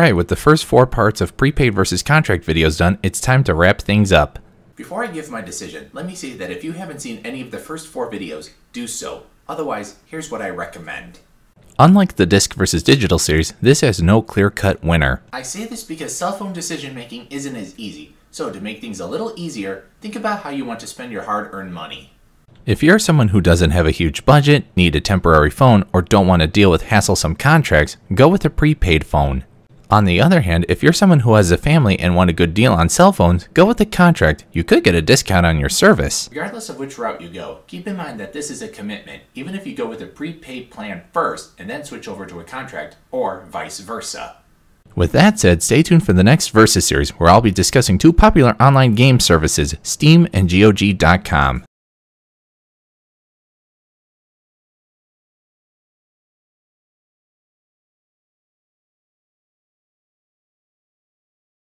Alright, with the first 4 parts of prepaid versus contract videos done, it's time to wrap things up. Before I give my decision, let me say that if you haven't seen any of the first 4 videos, do so. Otherwise, here's what I recommend. Unlike the disc versus digital series, this has no clear-cut winner. I say this because cell phone decision making isn't as easy, so to make things a little easier, think about how you want to spend your hard-earned money. If you're someone who doesn't have a huge budget, need a temporary phone, or don't want to deal with hassle-some contracts, go with a prepaid phone. On the other hand, if you're someone who has a family and want a good deal on cell phones, go with a contract. You could get a discount on your service. Regardless of which route you go, keep in mind that this is a commitment, even if you go with a prepaid plan first and then switch over to a contract, or vice versa. With that said, stay tuned for the next Versus series, where I'll be discussing 2 popular online game services, Steam and GOG.com.